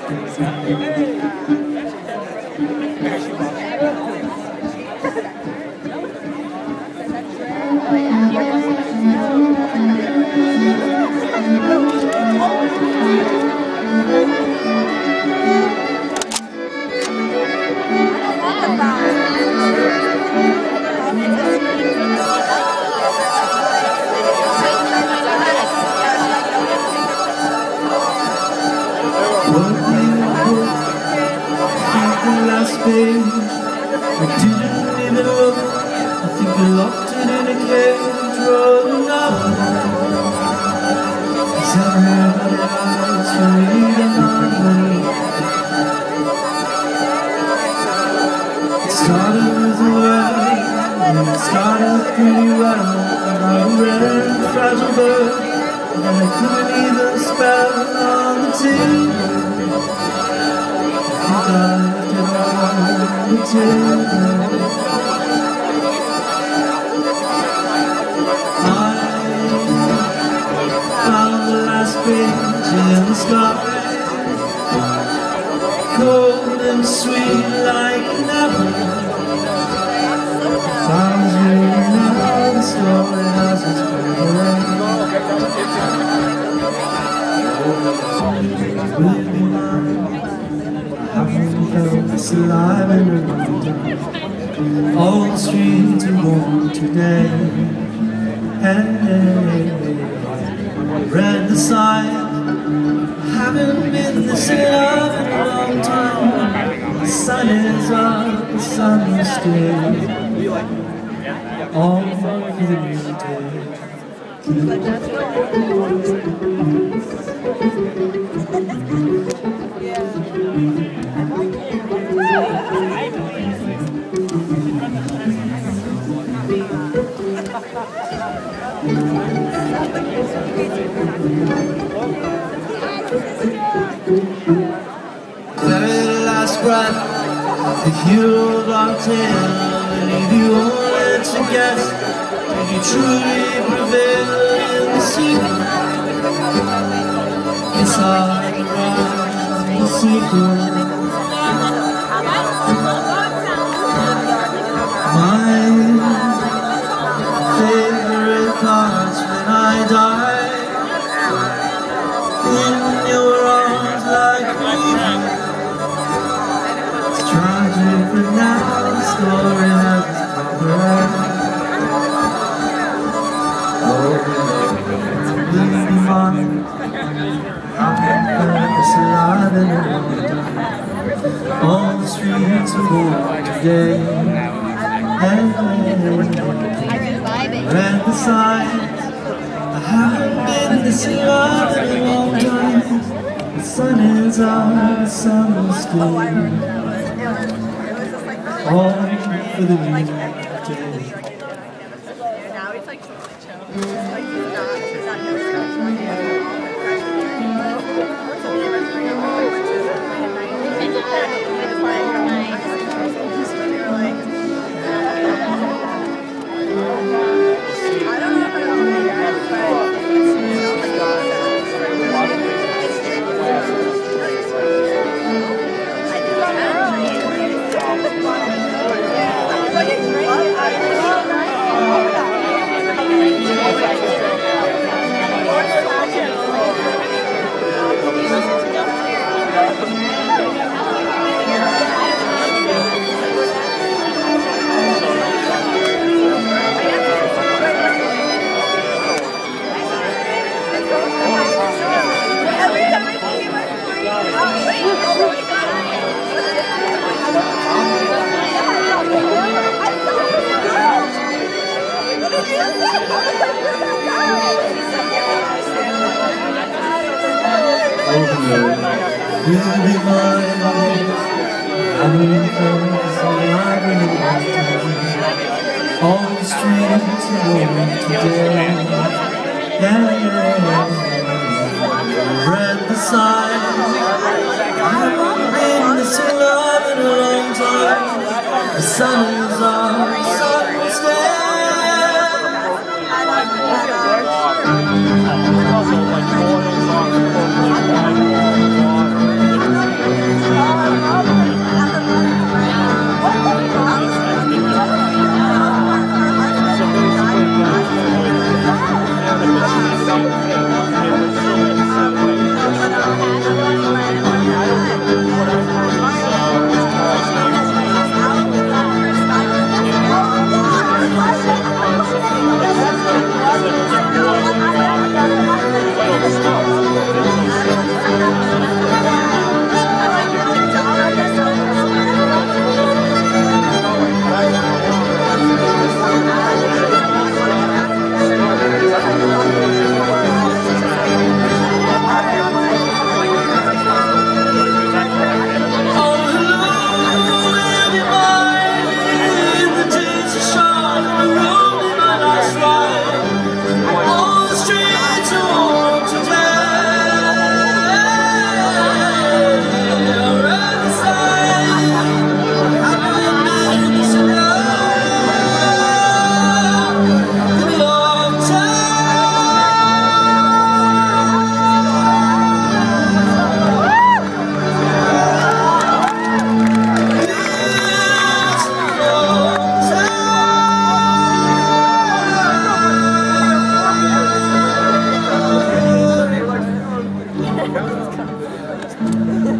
I didn't even look. I think I locked it in a cage, rolling up. Cause everybody else reading on me. It started with a wedding, and it started pretty well. I read the fragile bird, and I couldn't even spell on the tin. Found the last page in the sky, cold and sweet like never. Found you now, the story has its will be mine. I haven't felt this alive in a long time. All the streets are warm today. Hey, read the sign. I haven't been this in love in a long time. The sun is up, the sun will stay. All for the new day. Very last breath, the hero of our tale. And if you wanted to guess, did you truly prevail in the secret? It's hard to write the secret. My favorite parts when I die. In your arms like a weaver. It's tragic, but now the story has its proper. Oh, will you be mine? I've been this alive in a long time. All the streets are warm today. Read the signs. I haven't been this in love in a long time. The sun is out, the sun will stay. All for the new day. Now it's like totally chill. Like he's not Will be mine. I'm in focus, alive in a lifetime. All the streets are warm today. Read the signs. I haven't been this in love in a long time. The sun is on, the sun will stay.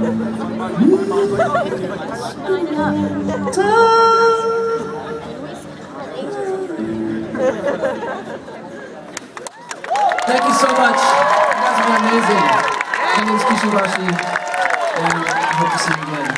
Thank you so much. You guys have been amazing. My name is Kishibashi, and I hope to see you again.